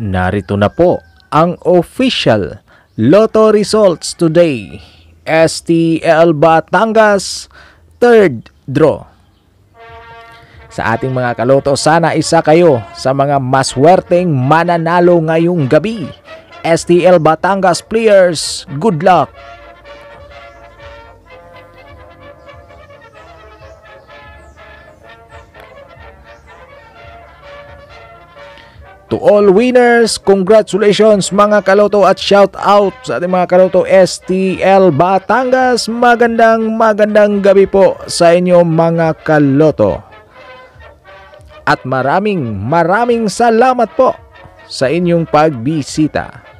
Narito na po ang official Lotto results today. Stl Batangas, third draw. Sa ating mga kaloto, sana isa kayo sa mga maswerteng mananalo ngayong gabi. Stl Batangas players, good luck! To all winners, congratulations mga kaloto at shout out sa ating mga kaloto Stl Batangas. Magandang gabi po sa inyo mga kaloto. At maraming salamat po sa inyong pagbisita.